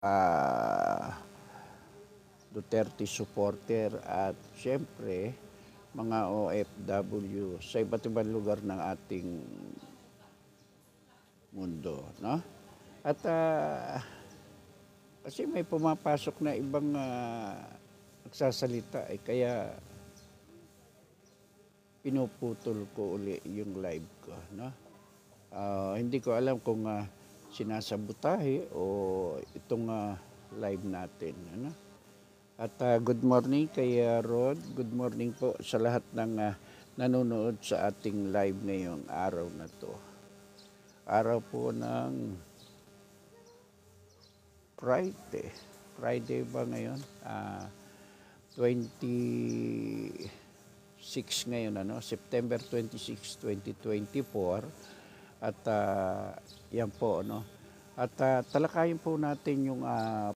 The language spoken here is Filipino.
ah, Duterte supporter at siyempre mga OFW sa iba't ibang lugar ng ating mundo, no? At kasi may pumapasok na ibang nagsasalita kaya pinuputol ko uli yung live ko, no? Hindi ko alam kung sinasabotahe o itong live natin, ano? At good morning kay Rod. Good morning po sa lahat ng nanonood sa ating live ngayong araw na to. Araw po ng Friday. Friday ba ngayon? 26 ngayon, ano? September 26, 2024. At yan po, no? At talakayin po natin yung